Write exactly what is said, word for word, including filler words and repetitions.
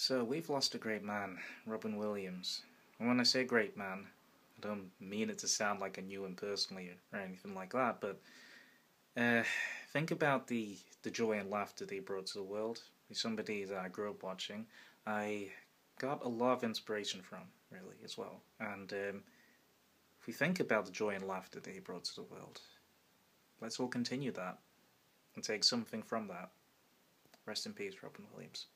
So we've lost a great man, Robin Williams. And when I say great man, I don't mean it to sound like I knew him personally or anything like that, but uh, think about the, the joy and laughter that he brought to the world. He's somebody that I grew up watching. I got a lot of inspiration from, really, as well. And um, if we think about the joy and laughter that he brought to the world, let's all continue that and take something from that. Rest in peace, Robin Williams.